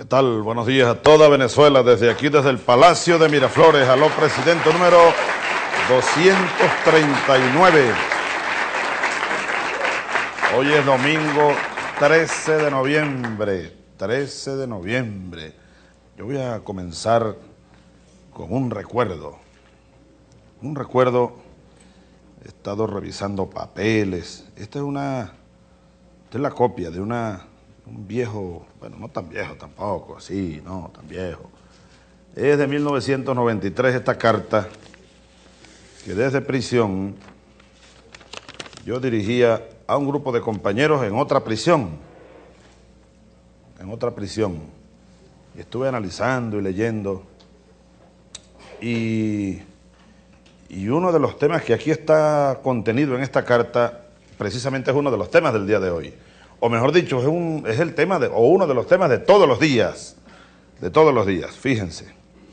tal? Buenos días a toda Venezuela, desde aquí, desde el Palacio de Miraflores. Aló, presidente número 239. Hoy es domingo 13 de noviembre. 13 de noviembre. Yo voy a comenzar con un recuerdo. Un recuerdo, he estado revisando papeles. Esta es la copia de un viejo, bueno, no tan viejo tampoco, así, no tan viejo. Es de 1993 esta carta que desde prisión yo dirigía a un grupo de compañeros en otra prisión. Y estuve analizando y leyendo y uno de los temas que aquí está contenido en esta carta precisamente es uno de los temas del día de hoy. O mejor dicho, es el tema o uno de los temas de todos los días. De todos los días, fíjense.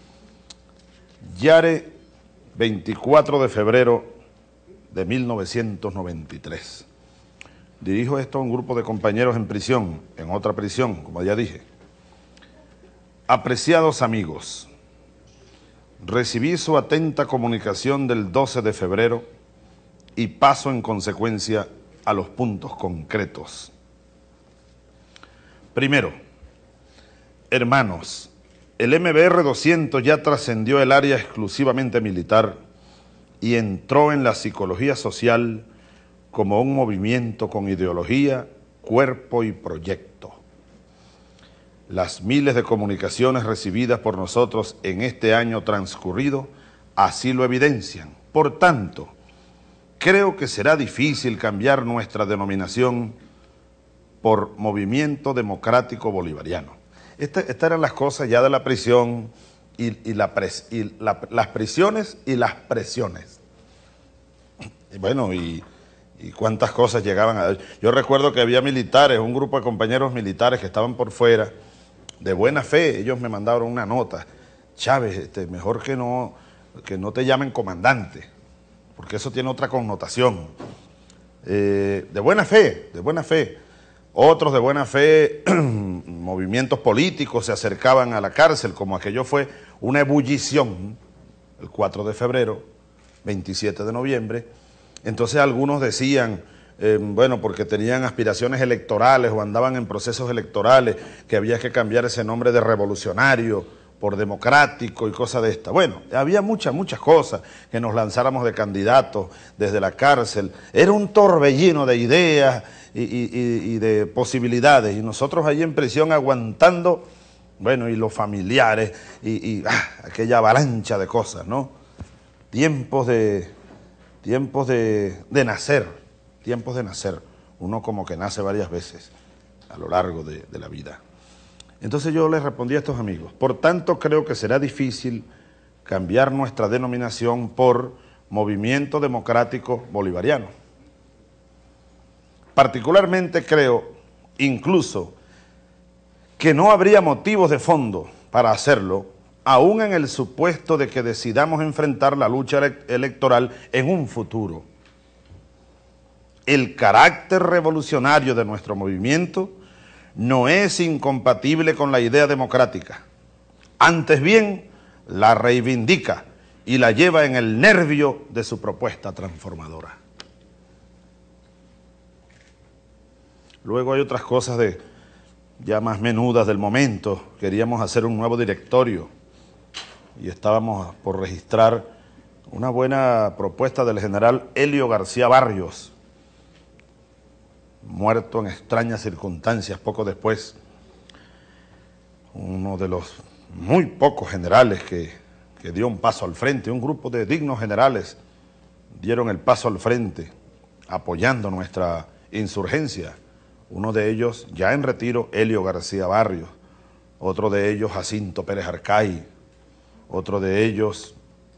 Yare, 24 de febrero de 1993. Dirijo esto a un grupo de compañeros en prisión, en otra prisión, como ya dije. Apreciados amigos, recibí su atenta comunicación del 12 de febrero y paso en consecuencia a los puntos concretos. Primero, hermanos, el MBR 200 ya trascendió el área exclusivamente militar y entró en la psicología social como un movimiento con ideología, cuerpo y proyecto. Las miles de comunicaciones recibidas por nosotros en este año transcurrido así lo evidencian. Por tanto, creo que será difícil cambiar nuestra denominación por Movimiento Democrático Bolivariano. Estas eran las cosas ya de la prisión las prisiones y las presiones. Y bueno, y cuántas cosas llegaban a... Yo recuerdo que había militares, un grupo de compañeros militares que estaban por fuera, de buena fe, ellos me mandaron una nota. Chávez, mejor que no te llamen comandante, porque eso tiene otra connotación. De buena fe. Otros de buena fe, movimientos políticos se acercaban a la cárcel, como aquello fue una ebullición, el 4 de febrero, 27 de noviembre. Entonces algunos decían, bueno, porque tenían aspiraciones electorales o andaban en procesos electorales, que había que cambiar ese nombre de revolucionario por democrático y cosas de esta. Bueno, había muchas cosas, que nos lanzáramos de candidatos desde la cárcel. Era un torbellino de ideas y de posibilidades, y nosotros allí en prisión aguantando, bueno, y los familiares, aquella avalancha de cosas, ¿no? Tiempos de nacer, uno como que nace varias veces a lo largo de la vida. Entonces yo les respondí a estos amigos, por tanto creo que será difícil cambiar nuestra denominación por Movimiento Democrático Bolivariano. Particularmente creo, incluso, que no habría motivos de fondo para hacerlo, aún en el supuesto de que decidamos enfrentar la lucha electoral en un futuro. El carácter revolucionario de nuestro movimiento no es incompatible con la idea democrática. Antes bien, la reivindica y la lleva en el nervio de su propuesta transformadora. Luego hay otras cosas ya más menudas del momento. Queríamos hacer un nuevo directorio y estábamos por registrar una buena propuesta del general Helio García Barrios, muerto en extrañas circunstancias poco después. Uno de los muy pocos generales que dio un paso al frente. Un grupo de dignos generales dieron el paso al frente apoyando nuestra insurgencia. Uno de ellos, ya en retiro, Helio García Barrios. Otro de ellos, Jacinto Pérez Arcay. Otro de ellos,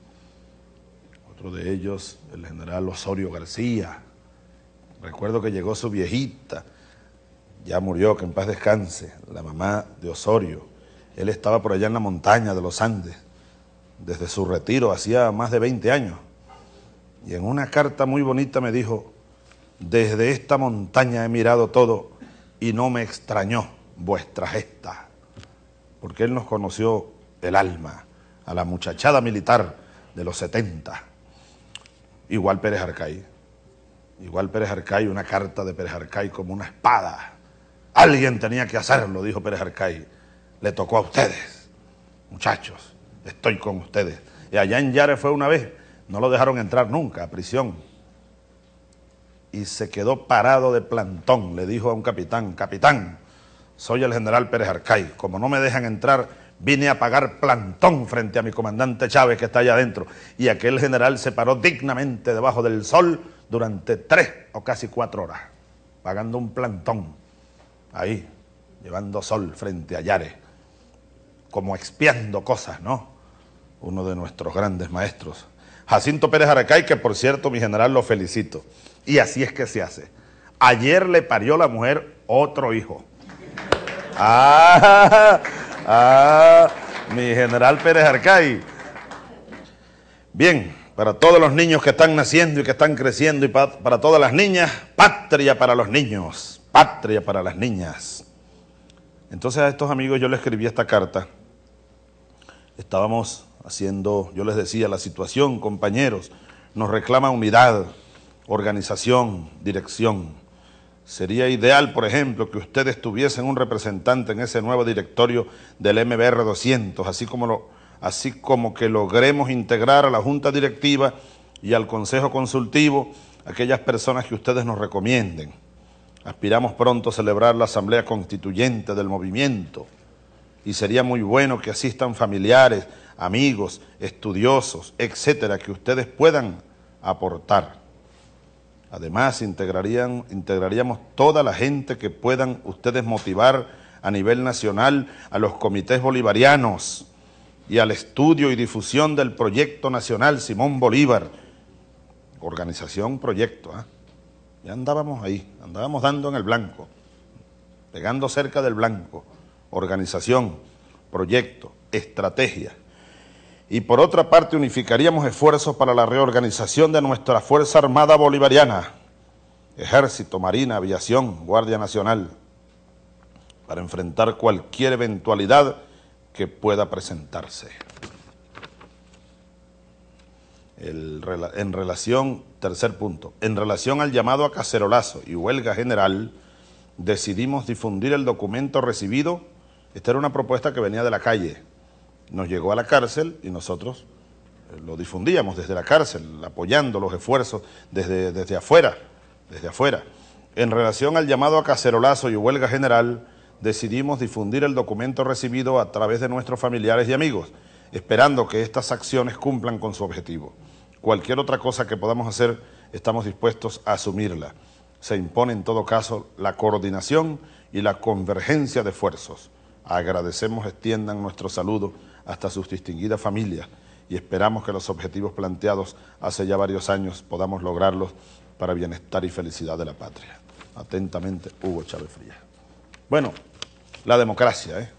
el general Osorio García. Recuerdo que llegó su viejita, ya murió, que en paz descanse, la mamá de Osorio. Él estaba por allá en la montaña de los Andes, desde su retiro, hacía más de 20 años. Y en una carta muy bonita me dijo: desde esta montaña he mirado todo y no me extrañó vuestra gesta. porque él nos conoció el alma, a la muchachada militar de los 70. Igual Pérez Arcay, una carta de Pérez Arcay como una espada. Alguien tenía que hacerlo, dijo Pérez Arcay. Le tocó a ustedes, muchachos, estoy con ustedes. Y allá en Yare fue una vez, no lo dejaron entrar nunca a prisión. Y se quedó parado de plantón, le dijo a un capitán, capitán, soy el general Pérez Arcay, como no me dejan entrar, vine a pagar plantón frente a mi comandante Chávez que está allá adentro. Y aquel general se paró dignamente debajo del sol durante 3 o casi 4 horas, pagando un plantón, ahí, llevando sol frente a Yare, como expiando cosas, ¿no? Uno de nuestros grandes maestros, Jacinto Pérez Arcay, que por cierto, mi general, lo felicito. Y así es que se hace. Ayer le parió la mujer otro hijo. Mi general Pérez Arcay. Bien, para todos los niños que están naciendo y que están creciendo y para todas las niñas, patria para los niños, patria para las niñas. Entonces a estos amigos yo les escribí esta carta. Estábamos haciendo, yo les decía, la situación, compañeros, nos reclama unidad, organización, dirección. Sería ideal, por ejemplo, que ustedes tuviesen un representante en ese nuevo directorio del MBR 200, así como que logremos integrar a la Junta Directiva y al Consejo Consultivo aquellas personas que ustedes nos recomienden. Aspiramos pronto a celebrar la Asamblea Constituyente del movimiento y sería muy bueno que asistan familiares, amigos, estudiosos, etcétera, que ustedes puedan aportar. Además, integraríamos toda la gente que puedan ustedes motivar a nivel nacional a los comités bolivarianos y al estudio y difusión del Proyecto Nacional Simón Bolívar. Organización, proyecto, ¿eh? Ya andábamos ahí, andábamos dando en el blanco, pegando cerca del blanco. Organización, proyecto, estrategia. Y por otra parte unificaríamos esfuerzos para la reorganización de nuestra Fuerza Armada Bolivariana, Ejército, Marina, Aviación, Guardia Nacional, para enfrentar cualquier eventualidad que pueda presentarse. En relación, tercer punto, en relación al llamado a cacerolazo y huelga general, decidimos difundir el documento recibido. Esta era una propuesta que venía de la calle. Nos llegó a la cárcel y nosotros lo difundíamos desde la cárcel, apoyando los esfuerzos desde afuera. En relación al llamado a cacerolazo y huelga general, decidimos difundir el documento recibido a través de nuestros familiares y amigos, esperando que estas acciones cumplan con su objetivo. Cualquier otra cosa que podamos hacer, estamos dispuestos a asumirla. Se impone en todo caso la coordinación y la convergencia de esfuerzos. Agradecemos extiendan nuestro saludo hasta sus distinguidas familias y esperamos que los objetivos planteados hace ya varios años podamos lograrlos para bienestar y felicidad de la patria. Atentamente, Hugo Chávez Frías. Bueno, la democracia, ¿eh?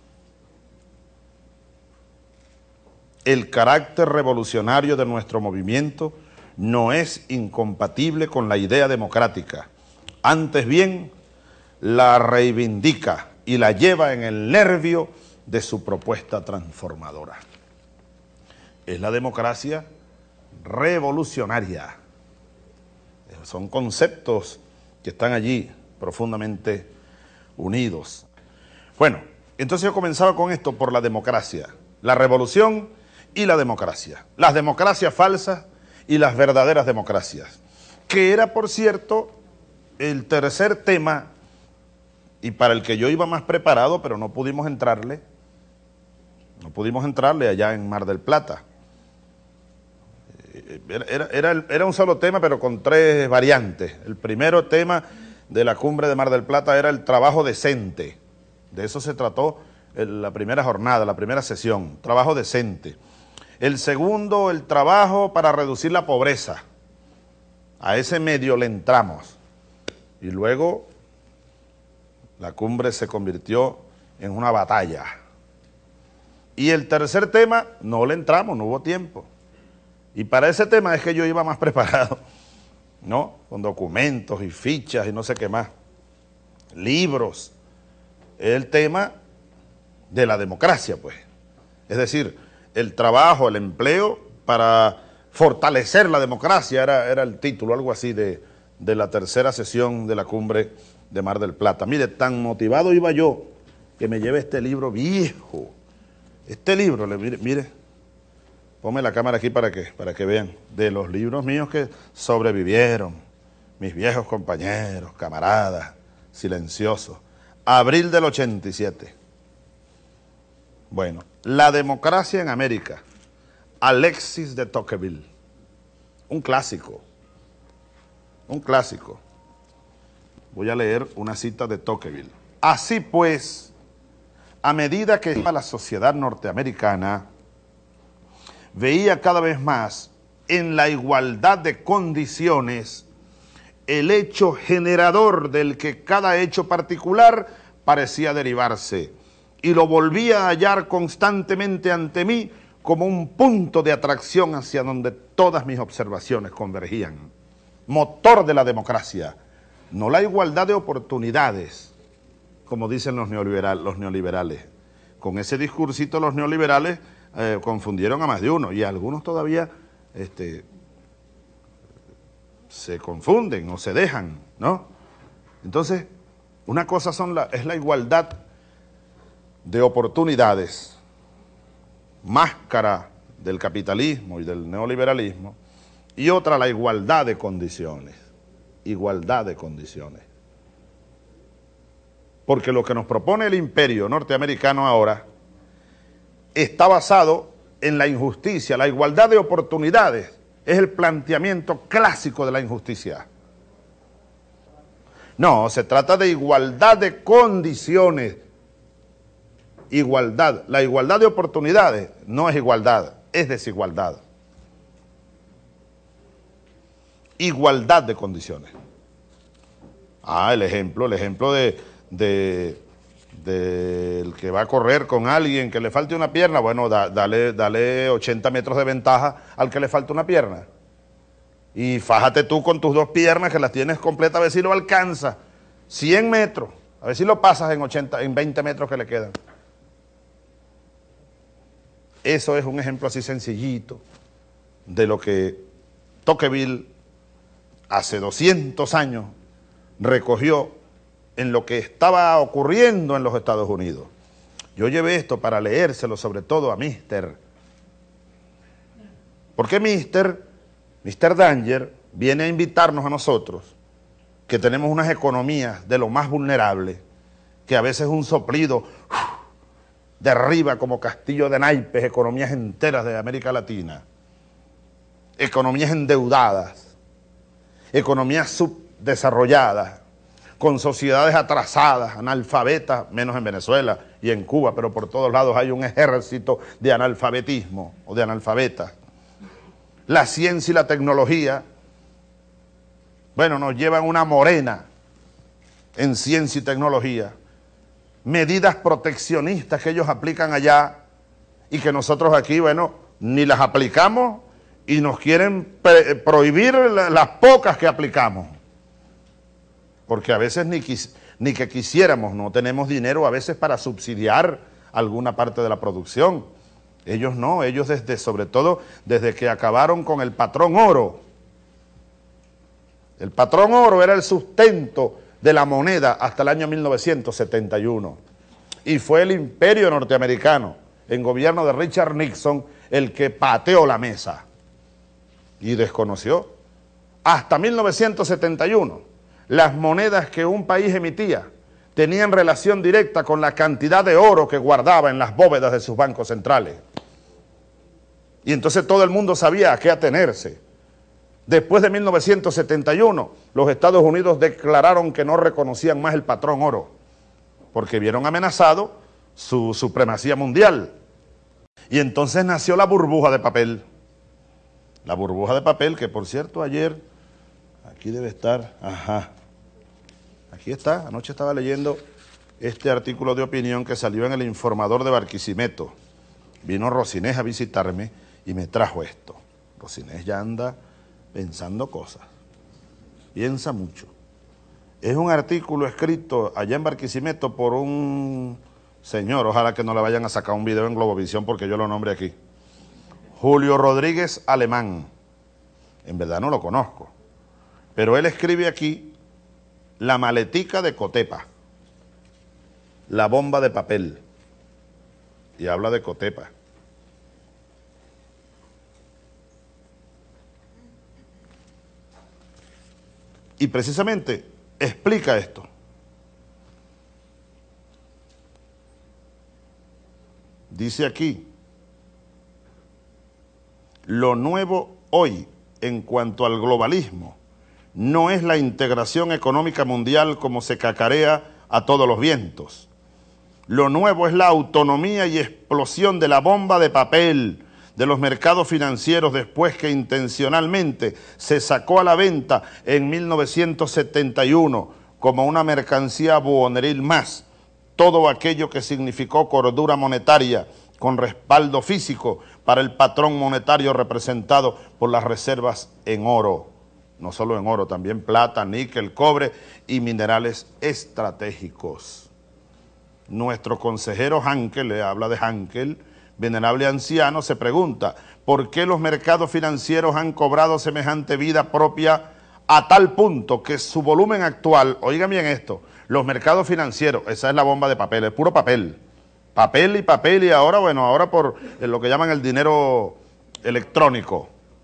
El carácter revolucionario de nuestro movimiento no es incompatible con la idea democrática. Antes bien, la reivindica y la lleva en el nervio de su propuesta transformadora. Es la democracia revolucionaria. Son conceptos que están allí profundamente unidos. Bueno, entonces yo comenzaba con esto por la democracia, la revolución y la democracia. Las democracias falsas y las verdaderas democracias, que era, por cierto, el tercer tema y para el que yo iba más preparado, pero no pudimos entrarle allá en Mar del Plata. Era un solo tema, pero con 3 variantes. El primero tema de la cumbre de Mar del Plata era el trabajo decente. De eso se trató la primera jornada, la primera sesión, trabajo decente. El segundo, el trabajo para reducir la pobreza. A ese medio le entramos. Y luego la cumbre se convirtió en una batalla. Y el tercer tema, no le entramos, no hubo tiempo. Y para ese tema es que yo iba más preparado, ¿no? Con documentos y fichas y no sé qué más. Libros. El tema de la democracia, pues. Es decir, el trabajo, el empleo para fortalecer la democracia era el título, algo así de la tercera sesión de la cumbre de Mar del Plata. Mire, tan motivado iba yo que me llevé este libro viejo. Este libro, mire, ponme la cámara aquí para que vean, de los libros míos que sobrevivieron, mis viejos compañeros, camaradas, silenciosos. Abril del 87. Bueno, La democracia en América, Alexis de Tocqueville, un clásico, un clásico. Voy a leer una cita de Tocqueville. Así pues, a medida que la sociedad norteamericana veía cada vez más en la igualdad de condiciones el hecho generador del que cada hecho particular parecía derivarse, y lo volvía a hallar constantemente ante mí como un punto de atracción hacia donde todas mis observaciones convergían. Motor de la democracia, no la igualdad de oportunidades, como dicen los neoliberales. Con ese discursito los neoliberales confundieron a más de uno, y algunos todavía se confunden o se dejan, ¿no? Entonces, una cosa es la igualdad de oportunidades, máscara del capitalismo y del neoliberalismo, y otra la igualdad de condiciones, porque lo que nos propone el imperio norteamericano ahora está basado en la injusticia. La igualdad de oportunidades es el planteamiento clásico de la injusticia. No, se trata de igualdad de condiciones. Igualdad. La igualdad de oportunidades no es igualdad, es desigualdad. Igualdad de condiciones. El ejemplo del que va a correr con alguien que le falte una pierna, bueno, dale 80 metros de ventaja al que le falta una pierna. Y fájate tú con tus dos piernas que las tienes completas, a ver si lo alcanza. 100 metros, a ver si lo pasas en 20 metros que le quedan. Eso es un ejemplo así sencillito de lo que Tocqueville hace 200 años recogió en lo que estaba ocurriendo en los Estados Unidos. Yo llevé esto para leérselo sobre todo a Mr. Porque Mr. Danger viene a invitarnos a nosotros, que tenemos unas economías de lo más vulnerables, que a veces un soplido derriba como castillo de naipes economías enteras de América Latina, economías endeudadas, economías subdesarrolladas, con sociedades atrasadas, analfabetas, menos en Venezuela y en Cuba, pero por todos lados hay un ejército de analfabetismo o de analfabetas. La ciencia y la tecnología, bueno, nos llevan una morena en ciencia y tecnología. Medidas proteccionistas que ellos aplican allá y que nosotros aquí, bueno, ni las aplicamos y nos quieren prohibir las pocas que aplicamos. Porque a veces ni que quisiéramos, no tenemos dinero a veces para subsidiar alguna parte de la producción. Ellos no, ellos sobre todo desde que acabaron con el patrón oro. El patrón oro era el sustento de la moneda hasta el año 1971. Y fue el imperio norteamericano, en gobierno de Richard Nixon, el que pateó la mesa y desconoció. Hasta 1971, las monedas que un país emitía tenían relación directa con la cantidad de oro que guardaba en las bóvedas de sus bancos centrales. Y entonces todo el mundo sabía a qué atenerse. Después de 1971, los Estados Unidos declararon que no reconocían más el patrón oro, porque vieron amenazado su supremacía mundial. Y entonces nació la burbuja de papel. La burbuja de papel que, por cierto, ayer, aquí debe estar, aquí está, anoche estaba leyendo este artículo de opinión que salió en el Informador de Barquisimeto. Vino Rocinés a visitarme y me trajo esto. Rocinés ya anda pensando cosas, piensa mucho. Es un artículo escrito allá en Barquisimeto por un Señor, ojalá que no le vayan a sacar un video en Globovisión porque yo lo nombre aquí. Julio Rodríguez Alemán. En verdad no lo conozco. Pero él escribe aquí la maletica de Cotepa, la bomba de papel. Y habla de Cotepa. Y precisamente explica esto. Dice aquí, lo nuevo hoy en cuanto al globalismo no es la integración económica mundial como se cacarea a todos los vientos. Lo nuevo es la autonomía y explosión de la bomba de papel de los mercados financieros después que intencionalmente se sacó a la venta en 1971 como una mercancía buhoneril más, todo aquello que significó cordura monetaria con respaldo físico para el patrón monetario representado por las reservas en oro, no solo en oro, también plata, níquel, cobre y minerales estratégicos. Nuestro consejero Hankel, le habla de Hankel, venerable anciano, se pregunta, ¿por qué los mercados financieros han cobrado semejante vida propia a tal punto que su volumen actual, oigan bien esto, los mercados financieros, esa es la bomba de papel, es puro papel, papel y ahora, bueno, ahora por lo que llaman el dinero electrónico,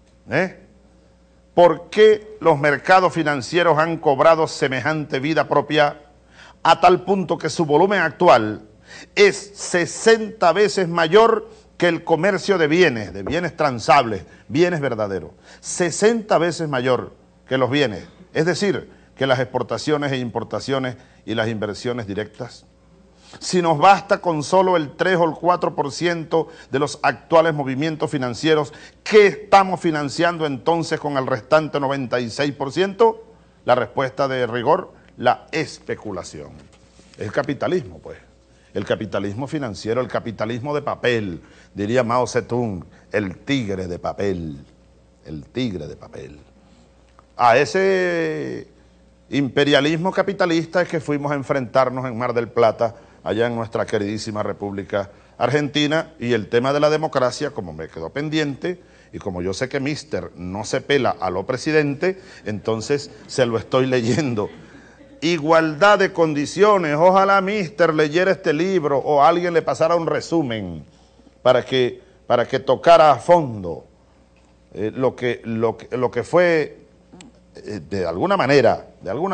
¿Por qué los mercados financieros han cobrado semejante vida propia a tal punto que su volumen actual es 60 veces mayor que el comercio de bienes transables, bienes verdaderos, 60 veces mayor que los bienes, es decir, que las exportaciones e importaciones y las inversiones directas? Si nos basta con solo el 3 o el 4% de los actuales movimientos financieros, ¿qué estamos financiando entonces con el restante 96%? La respuesta de rigor, la especulación. El capitalismo, pues. El capitalismo financiero, el capitalismo de papel, diría Mao Zedong, el tigre de papel, el tigre de papel. A ese imperialismo capitalista es que fuimos a enfrentarnos en Mar del Plata, allá en nuestra queridísima República Argentina, y el tema de la democracia, como me quedó pendiente, y como yo sé que Mister no se pela a lo presidente, entonces se lo estoy leyendo. Igualdad de condiciones, ojalá Mister leyera este libro o alguien le pasara un resumen para que tocara a fondo lo que fue de alguna manera,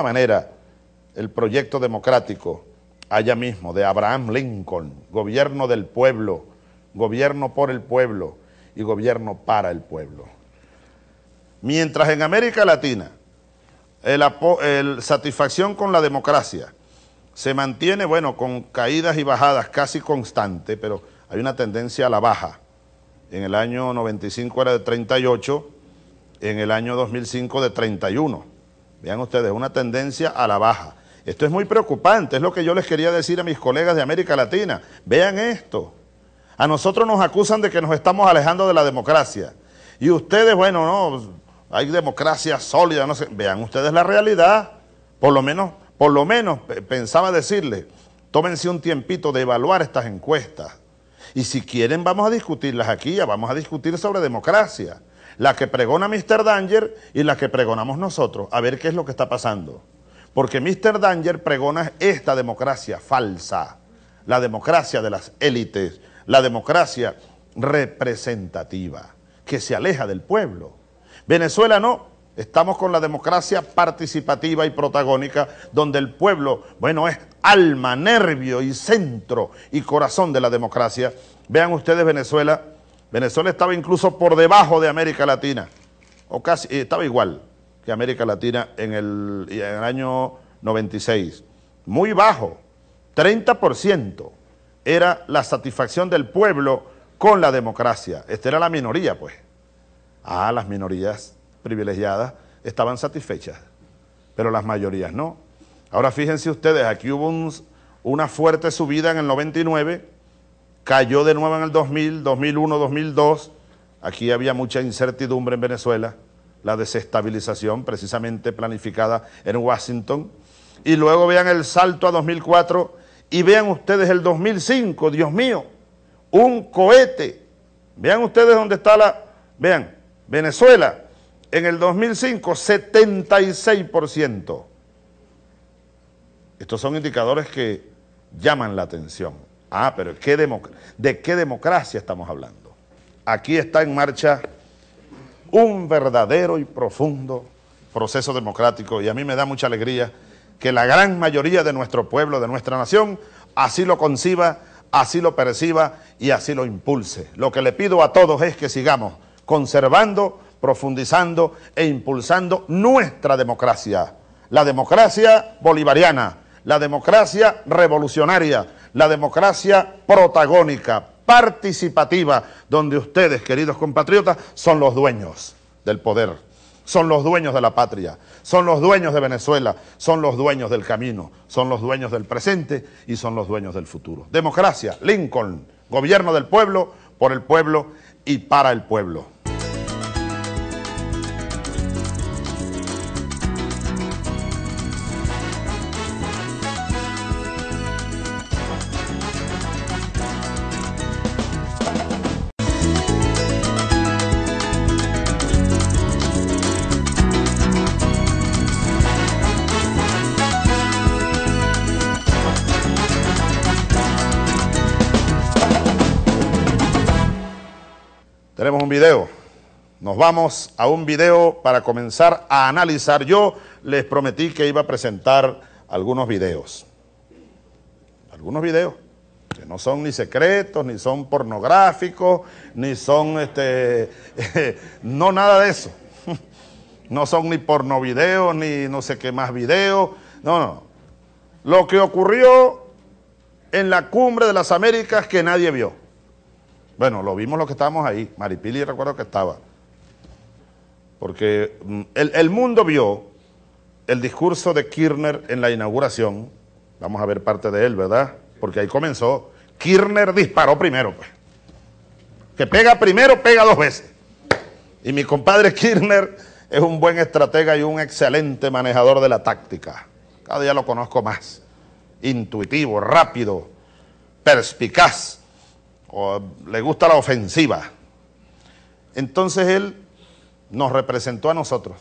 el proyecto democrático allá mismo, de Abraham Lincoln, gobierno del pueblo, gobierno por el pueblo y gobierno para el pueblo. Mientras en América Latina el satisfacción con la democracia se mantiene, bueno, con caídas y bajadas casi constantes, pero hay una tendencia a la baja. En el año 95 era de 38, en el año 2005 de 31. Vean ustedes, una tendencia a la baja. Esto es muy preocupante, es lo que yo les quería decir a mis colegas de América Latina. Vean esto. A nosotros nos acusan de que nos estamos alejando de la democracia. Y ustedes, bueno, no, hay democracia sólida, no sé. Vean ustedes la realidad. Por lo menos pensaba decirles, tómense un tiempito de evaluar estas encuestas. Y si quieren vamos a discutirlas aquí, ya vamos a discutir sobre democracia. La que pregona Mr. Danger y la que pregonamos nosotros, a ver qué es lo que está pasando. Porque Mr. Danger pregona esta democracia falsa, la democracia de las élites, la democracia representativa, que se aleja del pueblo. Venezuela no, estamos con la democracia participativa y protagónica, donde el pueblo, bueno, es alma, nervio y centro y corazón de la democracia. Vean ustedes Venezuela estaba incluso por debajo de América Latina, o casi, estaba igual que América Latina en el año 96, muy bajo, 30% era la satisfacción del pueblo con la democracia. Esta era la minoría, pues. Las minorías privilegiadas estaban satisfechas, pero las mayorías no. Ahora fíjense ustedes, aquí hubo una fuerte subida en el 99, cayó de nuevo en el 2000, 2001, 2002, aquí había mucha incertidumbre en Venezuela, la desestabilización precisamente planificada en Washington, y luego vean el salto a 2004 Y vean ustedes el 2005, Dios mío, un cohete. Vean ustedes dónde está vean, Venezuela, en el 2005, 76%. Estos son indicadores que llaman la atención. Ah, pero ¿de qué democracia estamos hablando? Aquí está en marcha un verdadero y profundo proceso democrático, y a mí me da mucha alegría que la gran mayoría de nuestro pueblo, de nuestra nación, así lo conciba, así lo perciba y así lo impulse. Lo que le pido a todos es que sigamos conservando, profundizando e impulsando nuestra democracia, la democracia bolivariana, la democracia revolucionaria, la democracia protagónica, participativa, donde ustedes, queridos compatriotas, son los dueños del poder, son los dueños de la patria, son los dueños de Venezuela, son los dueños del camino, son los dueños del presente y son los dueños del futuro. Democracia, Lincoln, gobierno del pueblo, por el pueblo y para el pueblo. Tenemos un video, nos vamos a un video para comenzar a analizar. Yo les prometí que iba a presentar algunos videos que no son ni secretos, ni son pornográficos, ni son, no nada de eso. No son ni pornovideos, ni no sé qué más videos, no. Lo que ocurrió en la Cumbre de las Américas que nadie vio. Bueno, lo vimos los que estábamos ahí. Maripili recuerdo que estaba. Porque el mundo vio el discurso de Kirchner en la inauguración. Vamos a ver parte de él, ¿verdad? Porque ahí comenzó. Kirchner disparó primero, pues. Que pega primero, pega dos veces. Y mi compadre Kirchner es un buen estratega y un excelente manejador de la táctica. Cada día lo conozco más. Intuitivo, rápido, perspicaz. O le gusta la ofensiva. Entonces él nos representó a nosotros,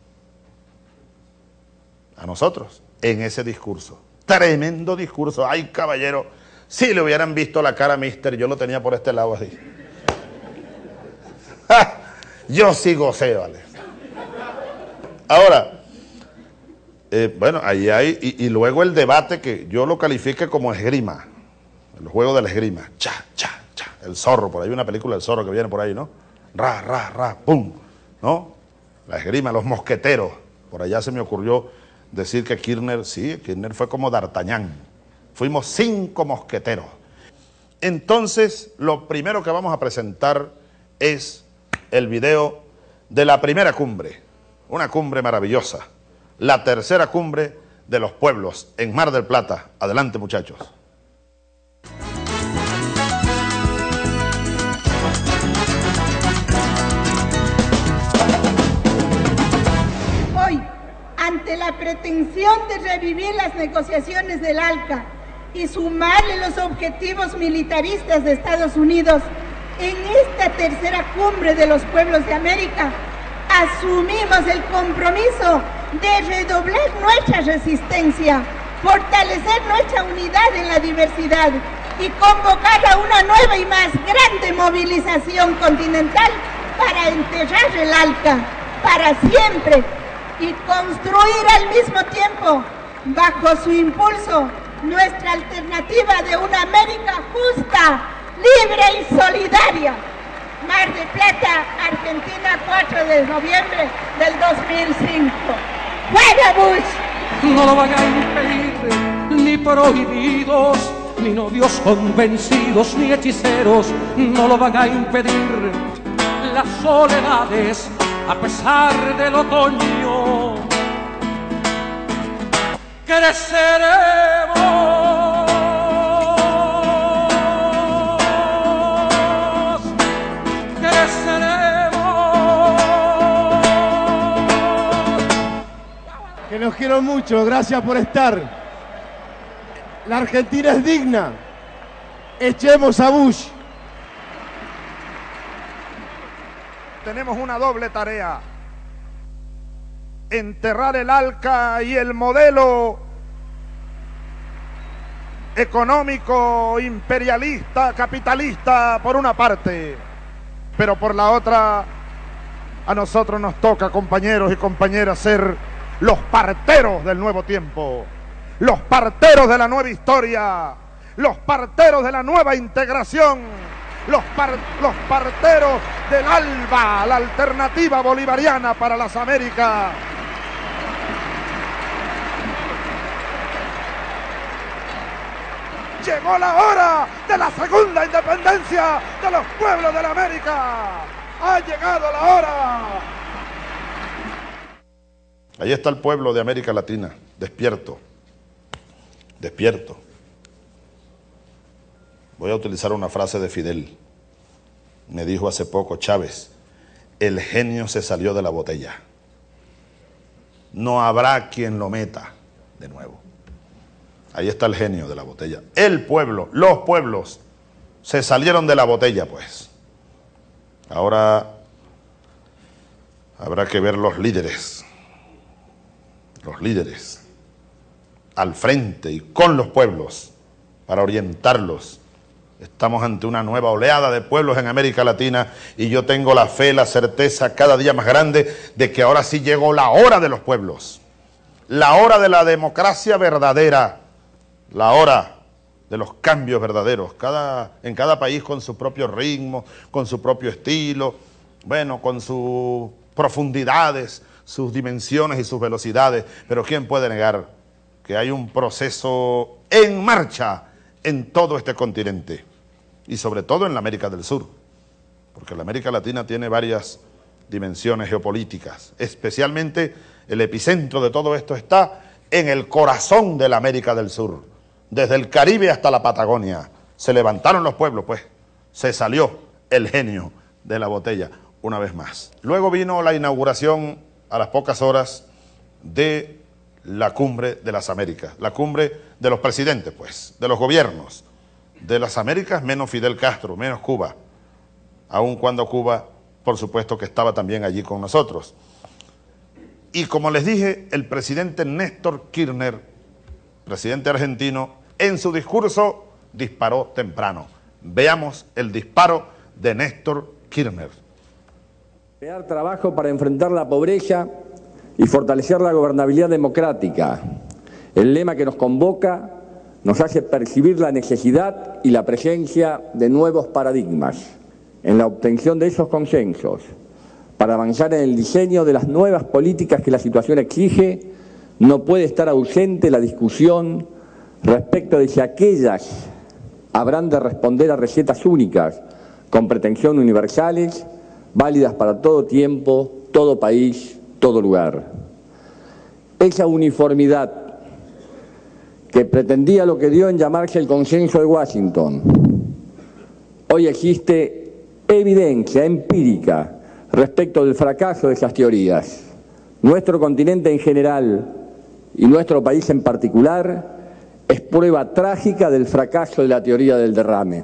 en ese discurso. Tremendo discurso. Ay, caballero, si le hubieran visto la cara a Mister, yo lo tenía por este lado así. Yo sí gocé, vale. Ahora, bueno, ahí hay, y luego el debate que yo lo califique como esgrima. El juego de la esgrima. El zorro, por ahí hay una película del zorro que viene por ahí, ¿no? Pum, ¿no? La esgrima, los mosqueteros. Por allá se me ocurrió decir que Kirchner fue como D'Artagnan. Fuimos 5 mosqueteros. Entonces, lo primero que vamos a presentar es el video de la primera cumbre. Una cumbre maravillosa. La tercera cumbre de los pueblos en Mar del Plata. Adelante, muchachos. Ante la pretensión de revivir las negociaciones del ALCA y sumarle los objetivos militaristas de Estados Unidos, en esta tercera cumbre de los pueblos de América, asumimos el compromiso de redoblar nuestra resistencia, fortalecer nuestra unidad en la diversidad y convocar a una nueva y más grande movilización continental para enterrar el ALCA para siempre y construir al mismo tiempo, bajo su impulso, nuestra alternativa de una América justa, libre y solidaria. Mar del Plata, Argentina, 4 de noviembre del 2005. ¡Fuera Bush! No lo van a impedir ni prohibidos, ni novios convencidos, ni hechiceros. No lo van a impedir las soledades a pesar del otoño. Creceremos, que los quiero mucho, gracias por estar. La Argentina es digna. Echemos a Bush. Tenemos una doble tarea: enterrar el ALCA y el modelo económico, imperialista, capitalista, por una parte, pero por la otra, a nosotros nos toca, compañeros y compañeras, ser los parteros del nuevo tiempo, los parteros de la nueva historia, los parteros de la nueva integración, los parteros del ALBA, la alternativa bolivariana para las Américas. Llegó la hora de la segunda independencia de los pueblos de la América. Ha llegado la hora. Ahí está el pueblo de América Latina, despierto, despierto. Voy a utilizar una frase de Fidel. Me dijo hace poco Chávez: el genio se salió de la botella. No habrá quien lo meta de nuevo. Ahí está el genio de la botella. El pueblo, los pueblos se salieron de la botella, pues. Ahora habrá que ver los líderes al frente y con los pueblos para orientarlos. Estamos ante una nueva oleada de pueblos en América Latina y yo tengo la fe, la certeza cada día más grande de que ahora sí llegó la hora de los pueblos, la hora de la democracia verdadera, la hora de los cambios verdaderos, en cada país con su propio ritmo, con su propio estilo, bueno, con sus profundidades, sus dimensiones y sus velocidades, pero ¿quién puede negar que hay un proceso en marcha en todo este continente y sobre todo en la América del Sur? Porque la América Latina tiene varias dimensiones geopolíticas, especialmente el epicentro de todo esto está en el corazón de la América del Sur. Desde el Caribe hasta la Patagonia se levantaron los pueblos, pues se salió el genio de la botella una vez más. Luego vino la inauguración a las pocas horas de la cumbre de las Américas, la cumbre de los presidentes, pues, de los gobiernos de las Américas, menos Fidel Castro, menos Cuba, aun cuando Cuba, por supuesto, que estaba también allí con nosotros. Y como les dije, el presidente Néstor Kirchner, presidente argentino, en su discurso disparó temprano. Veamos el disparo de Néstor Kirchner. Crear trabajo para enfrentar la pobreza y fortalecer la gobernabilidad democrática. El lema que nos convoca nos hace percibir la necesidad y la presencia de nuevos paradigmas en la obtención de esos consensos para avanzar en el diseño de las nuevas políticas que la situación exige. No puede estar ausente la discusión respecto de si aquellas habrán de responder a recetas únicas con pretensión universales, válidas para todo tiempo, todo país, todo lugar. Esa uniformidad que pretendía lo que dio en llamarse el consenso de Washington, hoy existe evidencia empírica respecto del fracaso de esas teorías. Nuestro continente en general y nuestro país en particular es prueba trágica del fracaso de la teoría del derrame.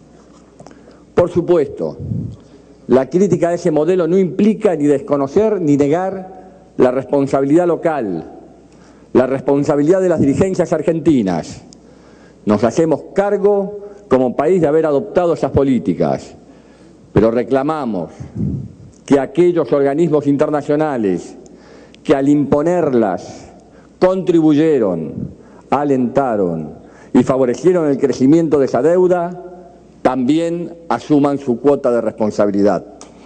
Por supuesto, la crítica a ese modelo no implica ni desconocer ni negar la responsabilidad local, la responsabilidad de las dirigencias argentinas. Nos hacemos cargo como país de haber adoptado esas políticas, pero reclamamos que aquellos organismos internacionales que al imponerlas contribuyeron, alentaron y favorecieron el crecimiento de esa deuda, también asuman su cuota de responsabilidad.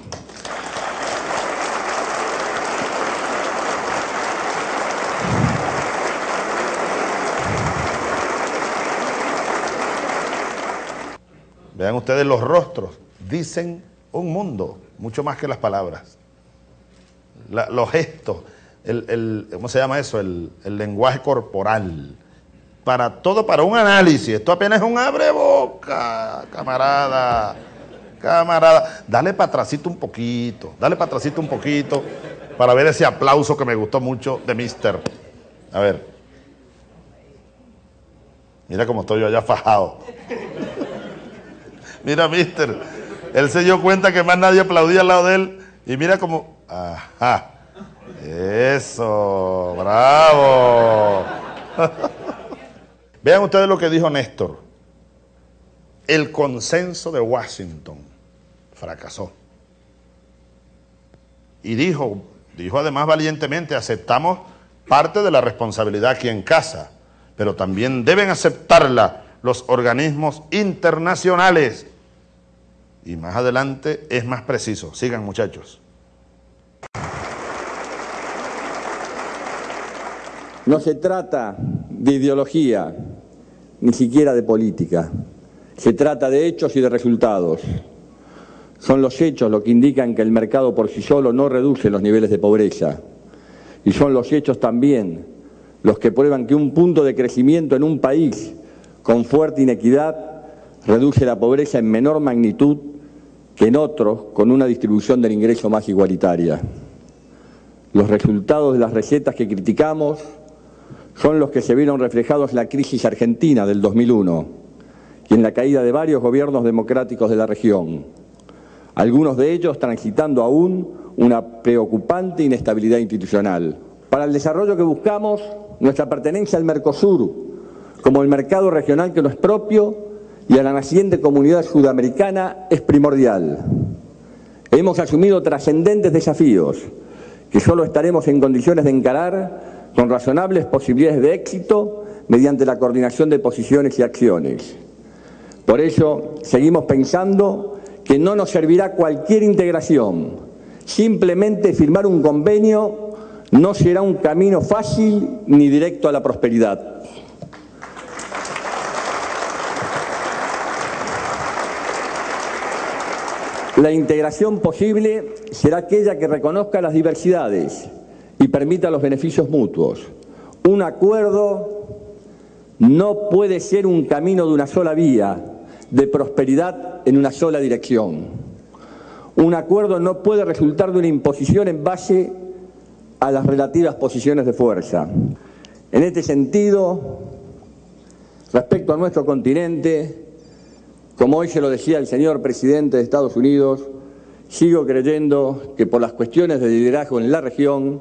Vean ustedes los rostros, dicen un mundo, mucho más que las palabras. Los gestos, ¿cómo se llama eso? El lenguaje corporal. Para todo, para un análisis. Esto apenas es un abreboca, camarada. Camarada. Dale para atrásito un poquito. Dale para atrásito un poquito para ver ese aplauso que me gustó mucho de Mister. A ver. Mira cómo estoy yo allá fajado. Mira, mister, él se dio cuenta que más nadie aplaudía al lado de él y mira cómo... Ajá, eso, bravo. Vean ustedes lo que dijo Néstor. El consenso de Washington fracasó. Y dijo además valientemente, aceptamos parte de la responsabilidad aquí en casa, pero también deben aceptarla los organismos internacionales. Y más adelante es más preciso. Sigan, muchachos. No se trata de ideología, ni siquiera de política. Se trata de hechos y de resultados. Son los hechos los que indican que el mercado por sí solo no reduce los niveles de pobreza. Y son los hechos también los que prueban que un punto de crecimiento en un país con fuerte inequidad reduce la pobreza en menor magnitud que en otros con una distribución del ingreso más igualitaria. Los resultados de las recetas que criticamos son los que se vieron reflejados en la crisis argentina del 2001 y en la caída de varios gobiernos democráticos de la región, algunos de ellos transitando aún una preocupante inestabilidad institucional. Para el desarrollo que buscamos, nuestra pertenencia al Mercosur, como el mercado regional que nos es propio, y a la naciente comunidad sudamericana es primordial. Hemos asumido trascendentes desafíos que solo estaremos en condiciones de encarar con razonables posibilidades de éxito mediante la coordinación de posiciones y acciones. Por ello, seguimos pensando que no nos servirá cualquier integración. Simplemente firmar un convenio no será un camino fácil ni directo a la prosperidad. La integración posible será aquella que reconozca las diversidades y permita los beneficios mutuos. Un acuerdo no puede ser un camino de una sola vía, de prosperidad en una sola dirección. Un acuerdo no puede resultar de una imposición en base a las relativas posiciones de fuerza. En este sentido, respecto a nuestro continente, como hoy se lo decía el señor presidente de Estados Unidos, sigo creyendo que por las cuestiones de liderazgo en la región,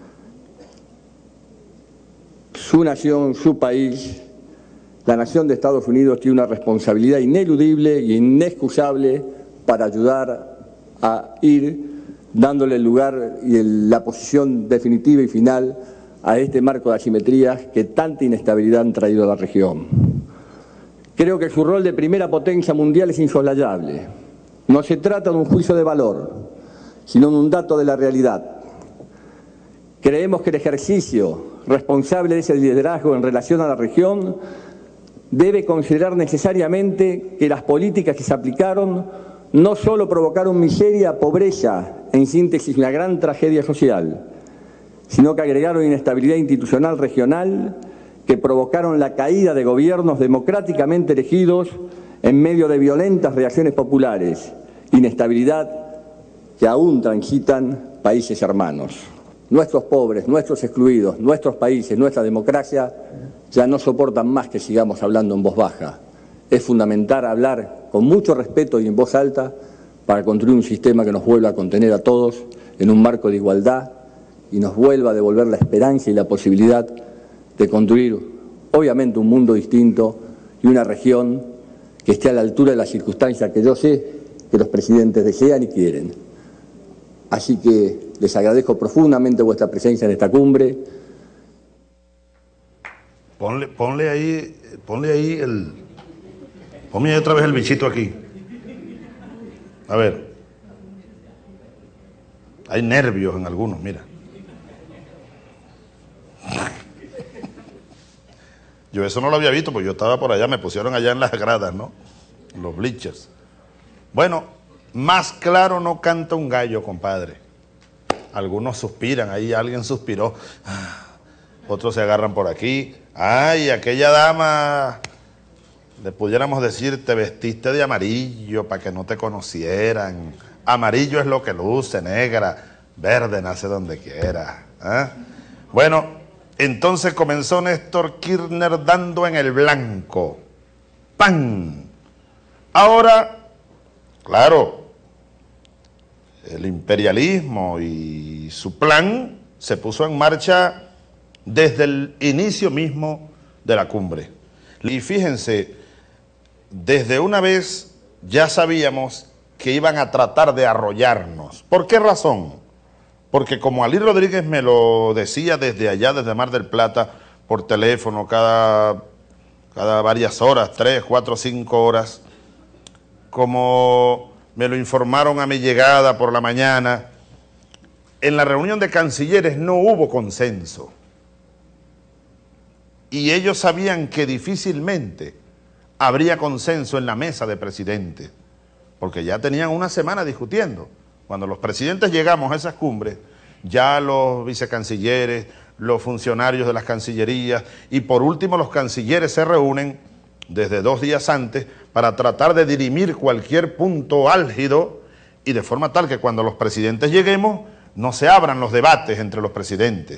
su nación, su país, la nación de Estados Unidos tiene una responsabilidad ineludible e inexcusable para ayudar a ir dándole el lugar y la posición definitiva y final a este marco de asimetrías que tanta inestabilidad han traído a la región. Creo que su rol de primera potencia mundial es insoslayable. No se trata de un juicio de valor, sino de un dato de la realidad. Creemos que el ejercicio responsable de ese liderazgo en relación a la región debe considerar necesariamente que las políticas que se aplicaron no solo provocaron miseria, pobreza, en síntesis una gran tragedia social, sino que agregaron inestabilidad institucional regional que provocaron la caída de gobiernos democráticamente elegidos en medio de violentas reacciones populares, inestabilidad que aún transitan países hermanos. Nuestros pobres, nuestros excluidos, nuestros países, nuestra democracia ya no soportan más que sigamos hablando en voz baja. Es fundamental hablar con mucho respeto y en voz alta para construir un sistema que nos vuelva a contener a todos en un marco de igualdad y nos vuelva a devolver la esperanza y la posibilidad de construir, obviamente, un mundo distinto y una región que esté a la altura de las circunstancias que yo sé que los presidentes desean y quieren. Así que les agradezco profundamente vuestra presencia en esta cumbre. Ponle ahí otra vez el bichito aquí. A ver. Hay nervios en algunos, mira. Yo eso no lo había visto, porque yo estaba por allá, me pusieron allá en las gradas, ¿no? Los bleachers. Bueno, más claro no canta un gallo, compadre. Algunos suspiran, ahí alguien suspiró. Otros se agarran por aquí. Ay, aquella dama, le pudiéramos decir, te vestiste de amarillo para que no te conocieran. Amarillo es lo que luce, negra. Verde nace donde quiera. Bueno, Entonces comenzó Néstor Kirchner dando en el blanco. ¡Pam! Ahora, claro, el imperialismo y su plan se puso en marcha desde el inicio mismo de la cumbre. Y fíjense, desde una vez ya sabíamos que iban a tratar de arrollarnos. ¿Por qué razón? Porque como Alí Rodríguez me lo decía desde allá, desde Mar del Plata, por teléfono, cada varias horas, 3, 4, 5 horas, como me lo informaron a mi llegada por la mañana, en la reunión de cancilleres no hubo consenso. Y ellos sabían que difícilmente habría consenso en la mesa de presidentes, porque ya tenían una semana discutiendo. Cuando los presidentes llegamos a esas cumbres, ya los vicecancilleres, los funcionarios de las cancillerías y por último los cancilleres se reúnen desde 2 días antes para tratar de dirimir cualquier punto álgido y de forma tal que cuando los presidentes lleguemos no se abran los debates entre los presidentes.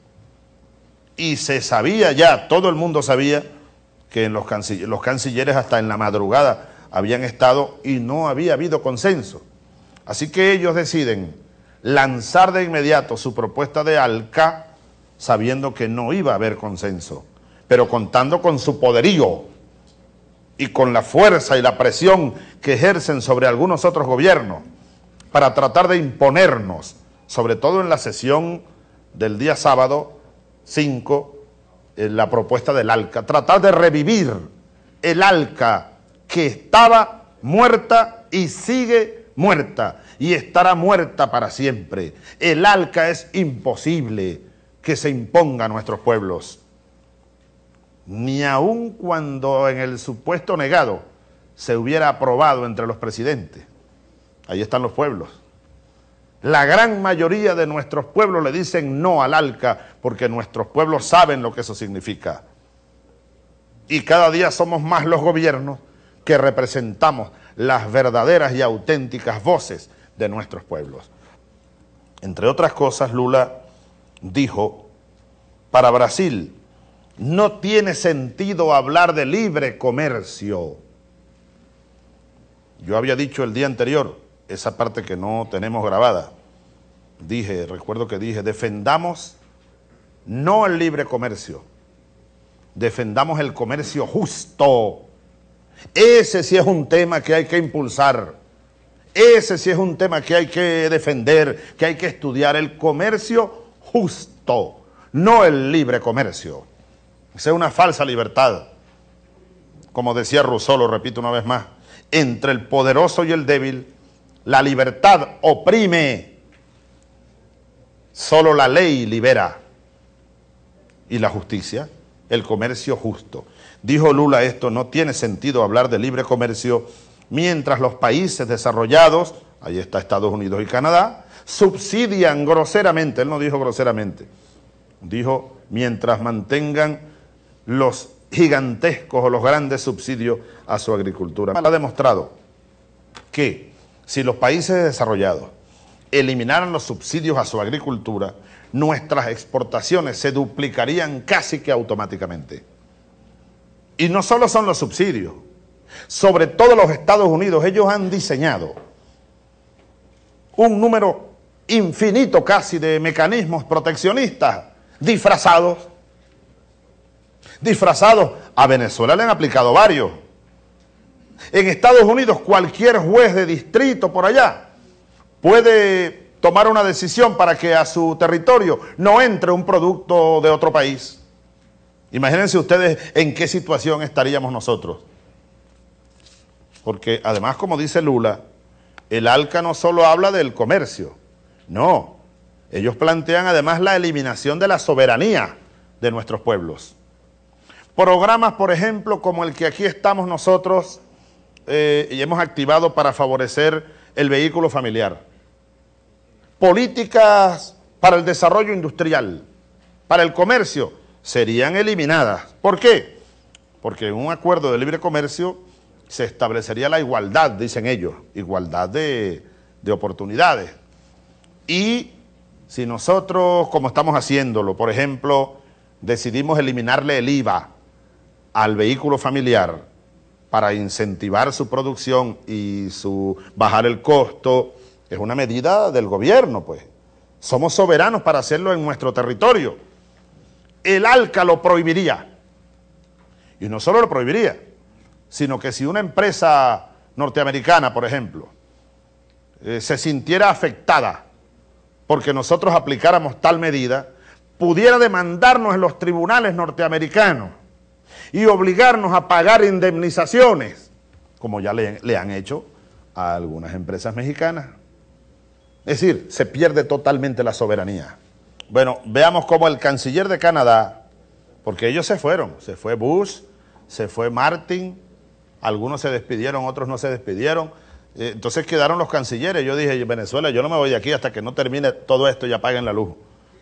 Y se sabía ya, todo el mundo sabía que los cancilleres hasta en la madrugada habían estado y no había habido consenso. Así que ellos deciden lanzar de inmediato su propuesta de ALCA sabiendo que no iba a haber consenso, pero contando con su poderío y con la fuerza y la presión que ejercen sobre algunos otros gobiernos para tratar de imponernos, sobre todo en la sesión del día sábado 5, la propuesta del ALCA, tratar de revivir el ALCA que estaba muerta y sigue muerta y estará muerta para siempre. El ALCA es imposible que se imponga a nuestros pueblos, ni aun cuando en el supuesto negado se hubiera aprobado entre los presidentes. Ahí están los pueblos. La gran mayoría de nuestros pueblos le dicen no al ALCA porque nuestros pueblos saben lo que eso significa. Y cada día somos más los gobiernos que representamos las verdaderas y auténticas voces de nuestros pueblos. Entre otras cosas, Lula dijo, para Brasil no tiene sentido hablar de libre comercio. Yo había dicho el día anterior, esa parte que no tenemos grabada, recuerdo que dije, defendamos no el libre comercio, defendamos el comercio justo. Ese sí es un tema que hay que impulsar, ese sí es un tema que hay que defender, que hay que estudiar, el comercio justo, no el libre comercio. Esa es una falsa libertad. Como decía Rousseau, lo repito una vez más, entre el poderoso y el débil, la libertad oprime, solo la ley libera. Y la justicia, el comercio justo. Dijo Lula esto, no tiene sentido hablar de libre comercio mientras los países desarrollados, ahí está Estados Unidos y Canadá, subsidian groseramente, él no dijo groseramente, dijo mientras mantengan los gigantescos o los grandes subsidios a su agricultura. Ha demostrado que si los países desarrollados eliminaran los subsidios a su agricultura, nuestras exportaciones se duplicarían casi que automáticamente. Y no solo son los subsidios, sobre todo los Estados Unidos, ellos han diseñado un número infinito casi de mecanismos proteccionistas disfrazados. A Venezuela le han aplicado varios. En Estados Unidos cualquier juez de distrito por allá puede tomar una decisión para que a su territorio no entre un producto de otro país. Imagínense ustedes en qué situación estaríamos nosotros. Porque además, como dice Lula, el ALCA no solo habla del comercio, no, ellos plantean además la eliminación de la soberanía de nuestros pueblos. Programas, por ejemplo, como el que aquí estamos nosotros y hemos activado para favorecer el vehículo familiar. Políticas para el desarrollo industrial, para el comercio, serían eliminadas. ¿Por qué? Porque en un acuerdo de libre comercio se establecería la igualdad, dicen ellos, igualdad de oportunidades. Y si nosotros, como estamos haciéndolo, por ejemplo, decidimos eliminarle el IVA al vehículo familiar para incentivar su producción y bajar el costo, es una medida del gobierno, pues. Somos soberanos para hacerlo en nuestro territorio. El ALCA lo prohibiría. Y no solo lo prohibiría, sino que si una empresa norteamericana, por ejemplo, se sintiera afectada porque nosotros aplicáramos tal medida, pudiera demandarnos en los tribunales norteamericanos y obligarnos a pagar indemnizaciones, como ya le han hecho a algunas empresas mexicanas. Es decir, se pierde totalmente la soberanía. Bueno, veamos cómo el canciller de Canadá, porque ellos se fueron, se fue Bush, se fue Martin, algunos se despidieron, otros no se despidieron, entonces quedaron los cancilleres. Yo dije, Venezuela, yo no me voy de aquí hasta que no termine todo esto y apaguen la luz.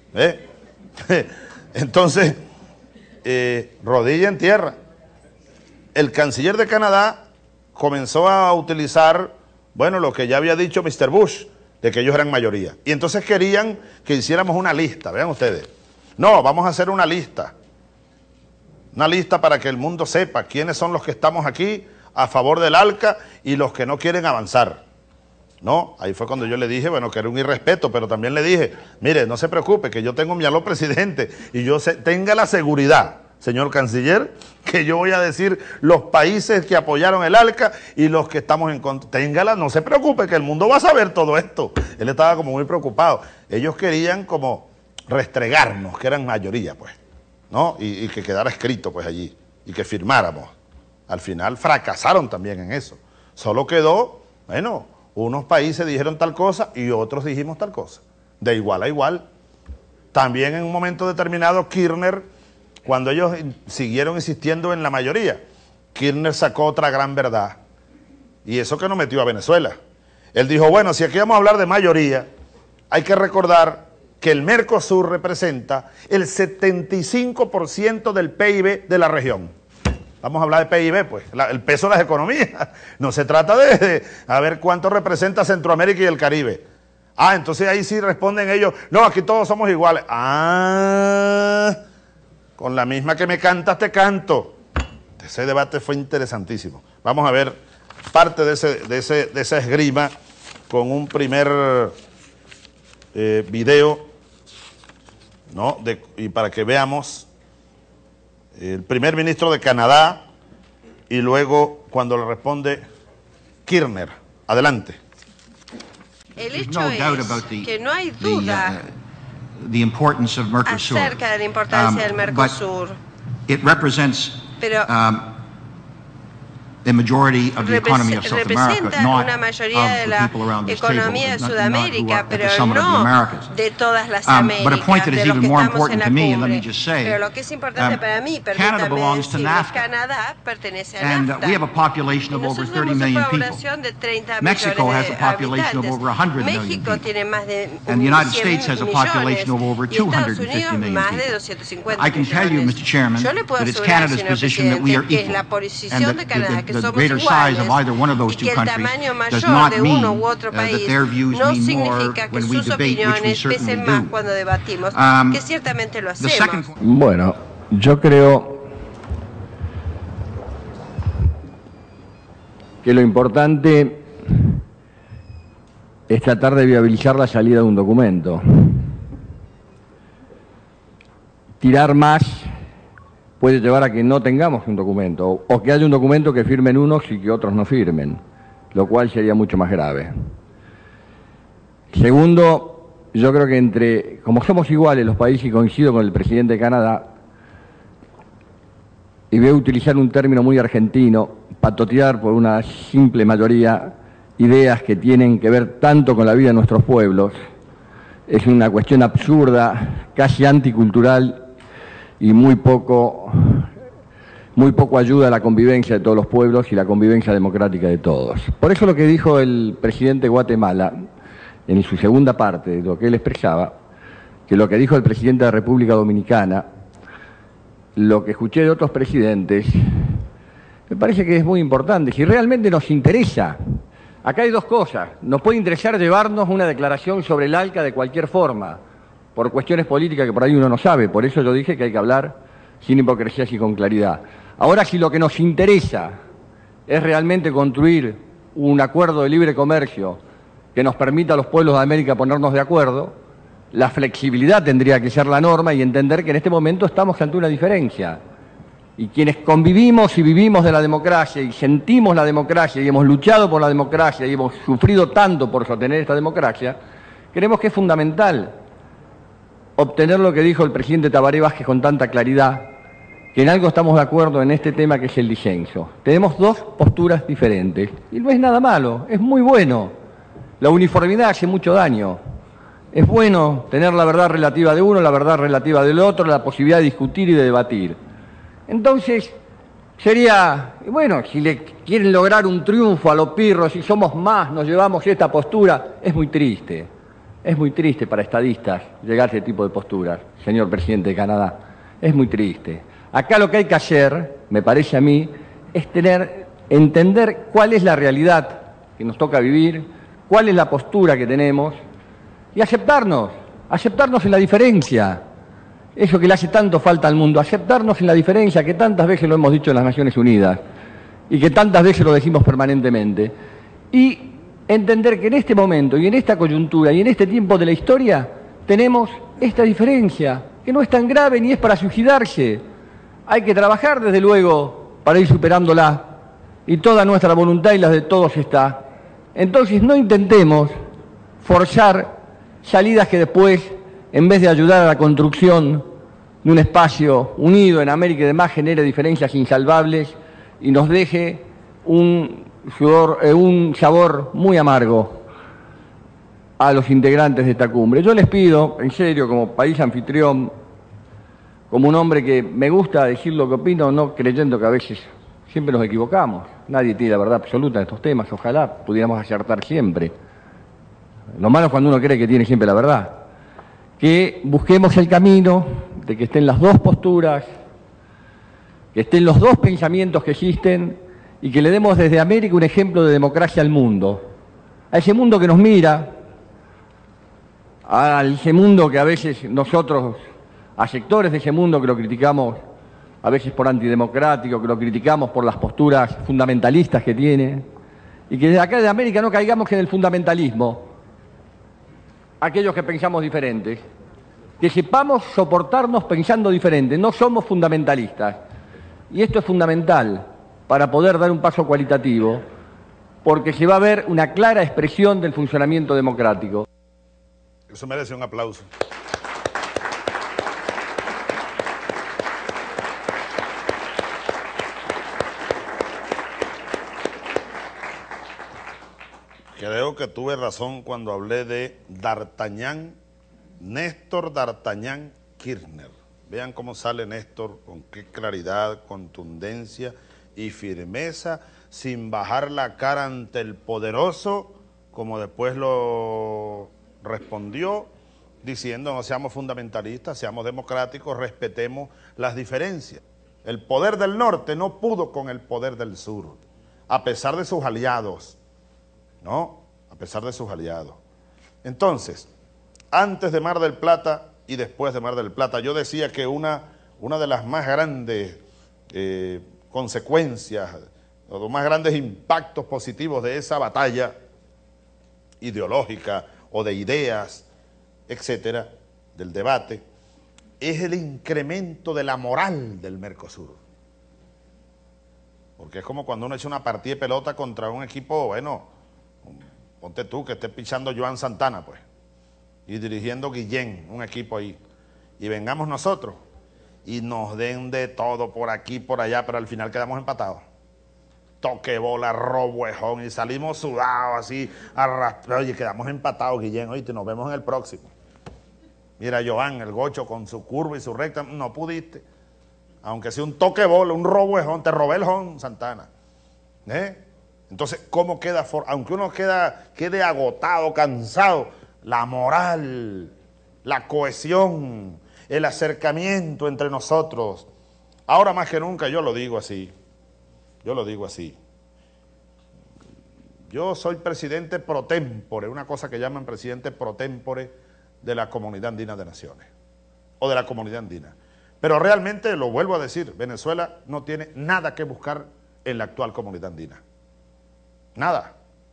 Entonces, rodilla en tierra. El canciller de Canadá comenzó a utilizar, bueno, lo que ya había dicho Mr. Bush, de que ellos eran mayoría. Y entonces querían que hiciéramos una lista, vean ustedes. No, vamos a hacer una lista para que el mundo sepa quiénes son los que estamos aquí a favor del ALCA y los que no quieren avanzar. No, ahí fue cuando yo le dije, bueno, que era un irrespeto, pero también le dije, mire, no se preocupe, que yo tengo mi aló presidente y yo tenga la seguridad, señor canciller, que yo voy a decir los países que apoyaron el ALCA y los que estamos en contra. Téngala, no se preocupe, que el mundo va a saber todo esto. Él estaba como muy preocupado. Ellos querían como restregarnos, que eran mayoría, pues, ¿no? Y que quedara escrito, pues, allí, y que firmáramos. Al final fracasaron también en eso. Solo quedó, bueno, unos países dijeron tal cosa y otros dijimos tal cosa. De igual a igual. También en un momento determinado, Kirchner, cuando ellos siguieron insistiendo en la mayoría, Kirchner sacó otra gran verdad. Y eso que no metió a Venezuela. Él dijo, bueno, si aquí vamos a hablar de mayoría, hay que recordar que el Mercosur representa el 75% del PIB de la región. Vamos a hablar de PIB, pues, el peso de las economías. No se trata de a ver cuánto representa Centroamérica y el Caribe. Ah, entonces ahí sí responden ellos, no, aquí todos somos iguales. Ah, con la misma que me cantas te canto. Ese debate fue interesantísimo. Vamos a ver parte de esa esgrima con un primer video, ¿no? Y para que veamos el primer ministro de Canadá y luego cuando le responde Kirchner. Adelante. El hecho es que no hay duda acerca de la importancia del Mercosur, pero representa una mayoría de la economía de Sudamérica, pero no de todas las Américas, de los que estamos en la cumbre. Pero lo que es importante para mí, permítanme decirles, Canadá pertenece a NAFTA. Y nosotros tenemos una población de 30 millones de habitantes. México tiene más de 100 millones y Estados Unidos más de 250 millones. Yo le puedo asegurar, señor presidente, que es la posición de Canadá, que somos iguales, y que el tamaño mayor de uno u otro país no significa que sus opiniones pesen más cuando debatimos, que ciertamente lo hacemos. Bueno, yo creo que lo importante es tratar de viabilizar la salida de un documento. Tirar más puede llevar a que no tengamos un documento, o que haya un documento que firmen unos y que otros no firmen, lo cual sería mucho más grave. Segundo, yo creo que como somos iguales los países, y coincido con el presidente de Canadá, y voy a utilizar un término muy argentino, patotear por una simple mayoría ideas que tienen que ver tanto con la vida de nuestros pueblos, es una cuestión absurda, casi anticultural, y muy poco ayuda a la convivencia de todos los pueblos y la convivencia democrática de todos. Por eso lo que dijo el presidente de Guatemala, en su segunda parte de lo que él expresaba, que lo que dijo el presidente de la República Dominicana, lo que escuché de otros presidentes, me parece que es muy importante. Si realmente nos interesa, acá hay dos cosas. Nos puede interesar llevarnos una declaración sobre el ALCA de cualquier forma, por cuestiones políticas que por ahí uno no sabe. Por eso yo dije que hay que hablar sin hipocresías y con claridad. Ahora, si lo que nos interesa es realmente construir un acuerdo de libre comercio que nos permita a los pueblos de América ponernos de acuerdo, la flexibilidad tendría que ser la norma y entender que en este momento estamos ante una diferencia. Y quienes convivimos y vivimos de la democracia y sentimos la democracia y hemos luchado por la democracia y hemos sufrido tanto por sostener esta democracia, creemos que es fundamental obtener lo que dijo el presidente Tabaré Vázquez con tanta claridad, que en algo estamos de acuerdo en este tema, que es el disenso. Tenemos dos posturas diferentes y no es nada malo, es muy bueno. La uniformidad hace mucho daño. Es bueno tener la verdad relativa de uno, la verdad relativa del otro, la posibilidad de discutir y de debatir. Entonces, sería, bueno, si le quieren lograr un triunfo a los pirros, si somos más, nos llevamos esta postura, es muy triste para estadistas llegar a ese tipo de posturas, señor presidente de Canadá, es muy triste. Acá lo que hay que hacer, me parece a mí, es entender cuál es la realidad que nos toca vivir, cuál es la postura que tenemos y aceptarnos en la diferencia. Eso que le hace tanto falta al mundo, aceptarnos en la diferencia, que tantas veces lo hemos dicho en las Naciones Unidas y que tantas veces lo decimos permanentemente. Y entender que en este momento y en esta coyuntura y en este tiempo de la historia tenemos esta diferencia, que no es tan grave ni es para suicidarse. Hay que trabajar, desde luego, para ir superándola, y toda nuestra voluntad y la de todos está. Entonces no intentemos forzar salidas que después, en vez de ayudar a la construcción de un espacio unido en América y demás, genere diferencias insalvables y nos deje un sabor muy amargo a los integrantes de esta cumbre. Yo les pido, en serio, como país anfitrión, como un hombre que me gusta decir lo que opino, no creyendo que a veces siempre nos equivocamos. Nadie tiene la verdad absoluta en estos temas, ojalá pudiéramos acertar siempre. Lo malo es cuando uno cree que tiene siempre la verdad. Que busquemos el camino de que estén las dos posturas, que estén los dos pensamientos que existen y que le demos desde América un ejemplo de democracia al mundo. A ese mundo que nos mira, a ese mundo que a veces nosotros, a sectores de ese mundo que lo criticamos a veces por antidemocrático, que lo criticamos por las posturas fundamentalistas que tiene, y que desde acá de América no caigamos en el fundamentalismo, aquellos que pensamos diferentes, que sepamos soportarnos pensando diferente, no somos fundamentalistas. Y esto es fundamental para poder dar un paso cualitativo, porque se va a ver una clara expresión del funcionamiento democrático. Eso merece un aplauso. Creo que tuve razón cuando hablé de D'Artagnan, Néstor D'Artagnan Kirchner. Vean cómo sale Néstor, con qué claridad, contundencia y firmeza, sin bajar la cara ante el poderoso, como después lo respondió, diciendo no seamos fundamentalistas, seamos democráticos, respetemos las diferencias. El poder del norte no pudo con el poder del sur, a pesar de sus aliados, ¿no? A pesar de sus aliados. Entonces, antes de Mar del Plata y después de Mar del Plata, yo decía que una de las más grandes consecuencias, o los más grandes impactos positivos de esa batalla ideológica o de ideas, etcétera, del debate, es el incremento de la moral del Mercosur. Porque es como cuando uno echa una partida de pelota contra un equipo, bueno, ponte tú que esté pichando Joan Santana, pues, y dirigiendo Guillén, un equipo ahí, y vengamos nosotros, y nos den de todo por aquí, por allá, pero al final quedamos empatados. Toque bola, robuejón, y salimos sudados así, arrastrados, oye, quedamos empatados, Guillén, oíste, nos vemos en el próximo. Mira, Joan, el gocho con su curva y su recta, no pudiste. Aunque sea un toque bola, un robuejón, te robé el jón, Santana. Entonces, ¿cómo queda? Aunque uno quede agotado, cansado, la moral, la cohesión, el acercamiento entre nosotros. Ahora más que nunca, yo lo digo así. Yo soy presidente pro tempore, una cosa que llaman presidente pro tempore de la Comunidad Andina de Naciones o de la Comunidad Andina. Pero realmente, lo vuelvo a decir, Venezuela no tiene nada que buscar en la actual Comunidad Andina. Nada.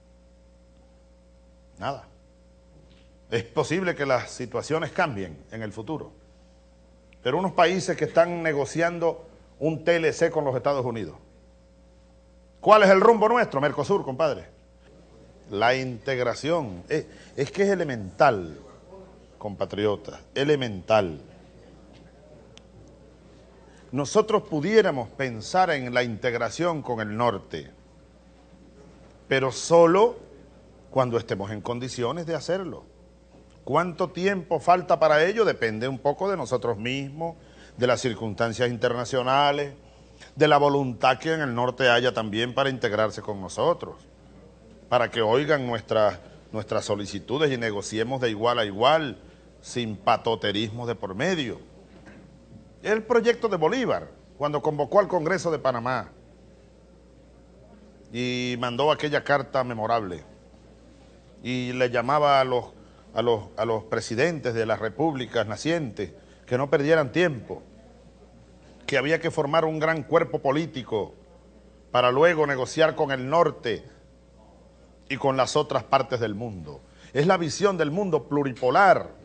Nada. Es posible que las situaciones cambien en el futuro, pero unos países que están negociando un TLC con los Estados Unidos. ¿Cuál es el rumbo nuestro? Mercosur, compadre. La integración es que es elemental, compatriotas, elemental. Nosotros pudiéramos pensar en la integración con el norte, pero solo cuando estemos en condiciones de hacerlo. ¿Cuánto tiempo falta para ello? Depende un poco de nosotros mismos, de las circunstancias internacionales, de la voluntad que en el norte haya también para integrarse con nosotros, para que oigan nuestras solicitudes y negociemos de igual a igual, sin patoterismo de por medio. El proyecto de Bolívar, cuando convocó al Congreso de Panamá y mandó aquella carta memorable y le llamaba a los presidentes de las repúblicas nacientes que no perdieran tiempo, que había que formar un gran cuerpo político para luego negociar con el norte y con las otras partes del mundo. Es la visión del mundo pluripolar.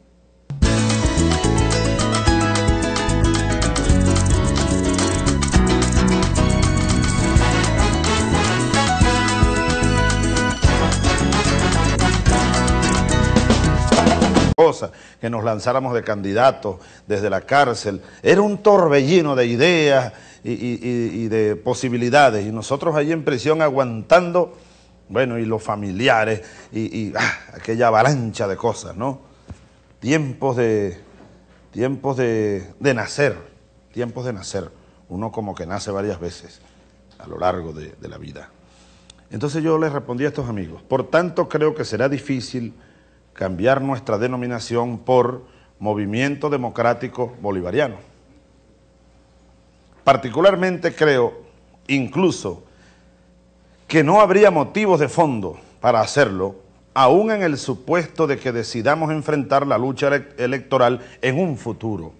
Que nos lanzáramos de candidatos desde la cárcel, era un torbellino de ideas y de posibilidades, y nosotros allí en prisión aguantando, bueno, y los familiares, aquella avalancha de cosas, ¿no? Tiempos de nacer, uno como que nace varias veces a lo largo de la vida. Entonces yo les respondí a estos amigos, por tanto creo que será difícil cambiar nuestra denominación por Movimiento Democrático Bolivariano. Particularmente creo, incluso, que no habría motivos de fondo para hacerlo, aún en el supuesto de que decidamos enfrentar la lucha electoral en un futuro.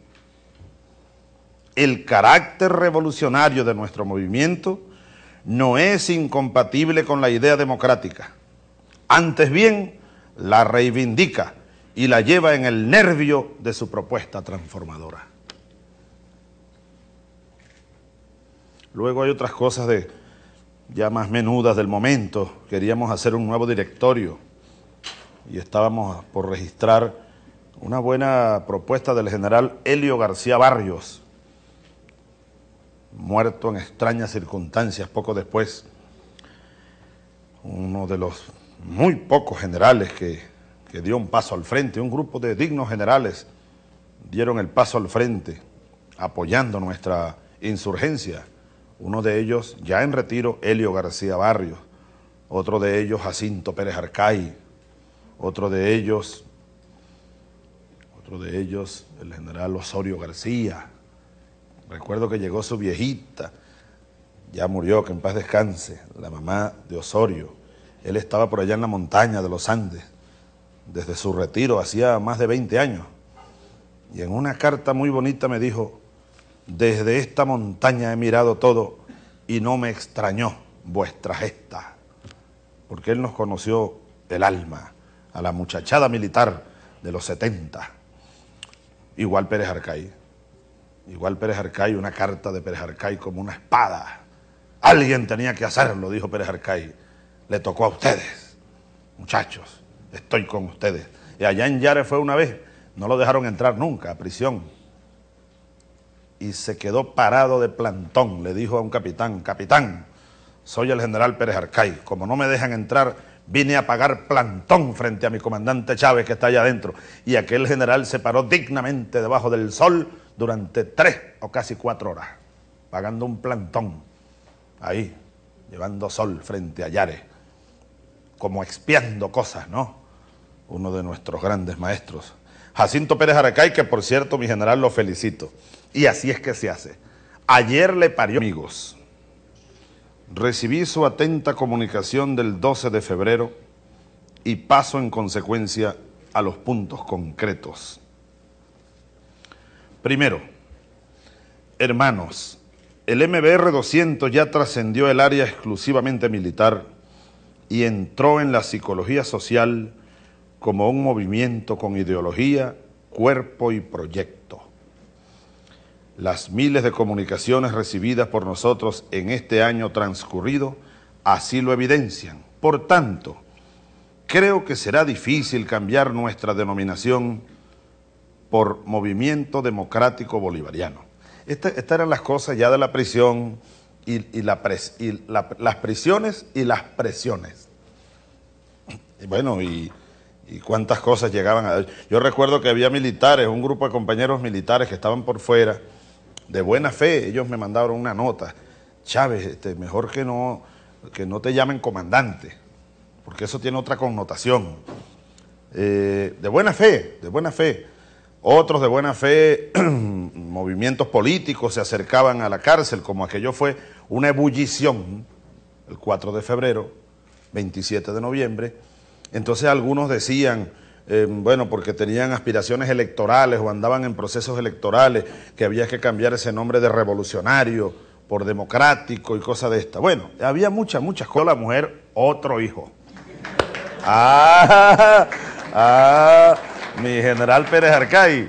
El carácter revolucionario de nuestro movimiento no es incompatible con la idea democrática. Antes bien, la reivindica y la lleva en el nervio de su propuesta transformadora. Luego hay otras cosas ya más menudas del momento. Queríamos hacer un nuevo directorio y estábamos por registrar una buena propuesta del general Helio García Barrios, muerto en extrañas circunstancias poco después, uno de los muy pocos generales que dio un paso al frente. Un grupo de dignos generales dieron el paso al frente apoyando nuestra insurgencia. Uno de ellos, ya en retiro, Helio García Barrios, otro de ellos, Jacinto Pérez Arcay, otro de ellos, el general Osorio García. Recuerdo que llegó su viejita, ya murió, que en paz descanse, la mamá de Osorio. Él estaba por allá en la montaña de los Andes, desde su retiro, hacía más de 20 años. Y en una carta muy bonita me dijo, desde esta montaña he mirado todo y no me extrañó vuestra gesta. Porque él nos conoció el alma, a la muchachada militar de los 70. Igual Pérez Arcay, una carta de Pérez Arcay como una espada. Alguien tenía que hacerlo, dijo Pérez Arcay. Le tocó a ustedes, muchachos, estoy con ustedes. Y allá en Yare fue una vez, no lo dejaron entrar nunca a prisión. Y se quedó parado de plantón, le dijo a un capitán, capitán, soy el general Pérez Arcay, como no me dejan entrar, vine a pagar plantón frente a mi comandante Chávez que está allá adentro. Y aquel general se paró dignamente debajo del sol durante 3 o casi 4 horas, pagando un plantón, ahí, llevando sol frente a Yare, como expiando cosas, ¿no? Uno de nuestros grandes maestros, Jacinto Pérez Arcay, que por cierto, mi general, lo felicito. Y así es que se hace. Ayer le parió, amigos. Recibí su atenta comunicación del 12 de febrero y paso en consecuencia a los puntos concretos. Primero, hermanos, el MBR 200 ya trascendió el área exclusivamente militar y entró en la psicología social como un movimiento con ideología, cuerpo y proyecto. Las miles de comunicaciones recibidas por nosotros en este año transcurrido así lo evidencian. Por tanto, creo que será difícil cambiar nuestra denominación por Movimiento Democrático Bolivariano. Estas eran las cosas ya de la prisión las prisiones y las presiones. Y bueno, y cuántas cosas llegaban a... Yo recuerdo que había militares, un grupo de compañeros militares que estaban por fuera, de buena fe, ellos me mandaron una nota. Chávez, mejor que no te llamen comandante, porque eso tiene otra connotación. De buena fe, de buena fe. Otros de buena fe, movimientos políticos se acercaban a la cárcel, como aquello fue una ebullición, el 4 de febrero, 27 de noviembre. Entonces algunos decían, bueno, porque tenían aspiraciones electorales o andaban en procesos electorales, que había que cambiar ese nombre de revolucionario por democrático y cosas de estas. Bueno, había muchas cosas. La mujer, otro hijo. Mi general Pérez Arcay.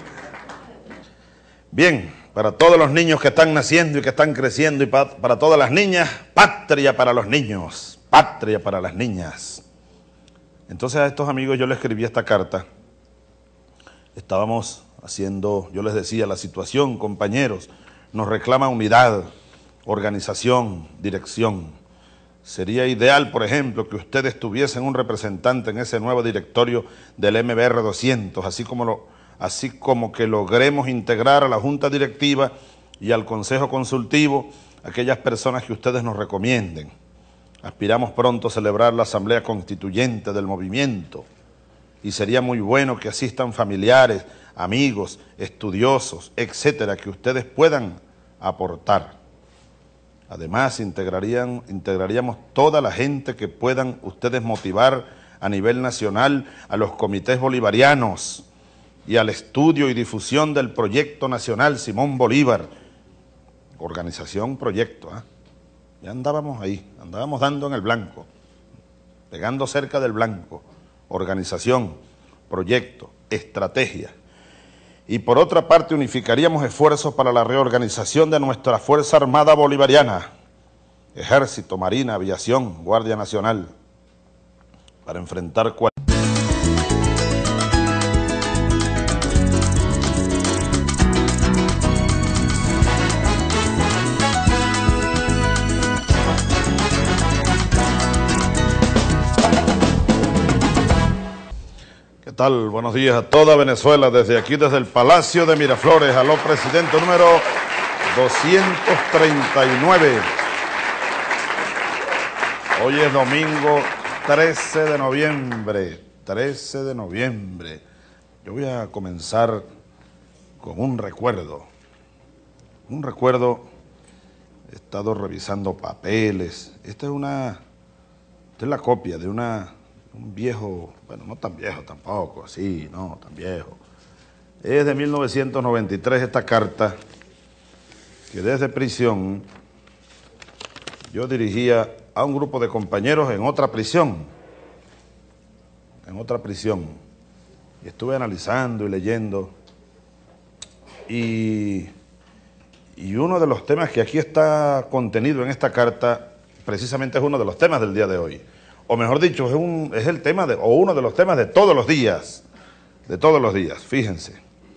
Bien, para todos los niños que están naciendo y que están creciendo y para todas las niñas, patria para los niños, patria para las niñas. Entonces a estos amigos yo les escribí esta carta. Estábamos haciendo, yo les decía, la situación, compañeros, nos reclama unidad, organización, dirección. Sería ideal, por ejemplo, que ustedes tuviesen un representante en ese nuevo directorio del MBR 200, así como que logremos integrar a la Junta Directiva y al Consejo Consultivo aquellas personas que ustedes nos recomienden. Aspiramos pronto a celebrar la Asamblea Constituyente del movimiento y sería muy bueno que asistan familiares, amigos, estudiosos, etcétera, que ustedes puedan aportar. Además, integraríamos toda la gente que puedan ustedes motivar a nivel nacional a los comités bolivarianos y al estudio y difusión del Proyecto Nacional Simón Bolívar. Organización, proyecto, Ya andábamos ahí, andábamos dando en el blanco, pegando cerca del blanco. Organización, proyecto, estrategia. Y por otra parte unificaríamos esfuerzos para la reorganización de nuestra Fuerza Armada Bolivariana, Ejército, Marina, Aviación, Guardia Nacional, para enfrentar ¿Qué tal? Buenos días a toda Venezuela, desde aquí, desde el Palacio de Miraflores. Aló, presidente número 239. Hoy es domingo 13 de noviembre, 13 de noviembre. Yo voy a comenzar con un recuerdo. Un recuerdo, he estado revisando papeles. Esta es la copia de un viejo, bueno, no tan viejo tampoco, así, no tan viejo. Es de 1993 esta carta que desde prisión yo dirigía a un grupo de compañeros en otra prisión. Y estuve analizando y leyendo. Y uno de los temas que aquí está contenido en esta carta, precisamente es uno de los temas del día de hoy. O mejor dicho, es el tema o uno de los temas de todos los días. De todos los días, fíjense.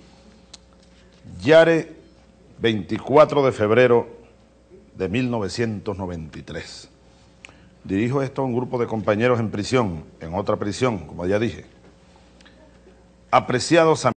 Yare, 24 de febrero de 1993. Dirijo esto a un grupo de compañeros en prisión, en otra prisión, como ya dije. Apreciados amigos.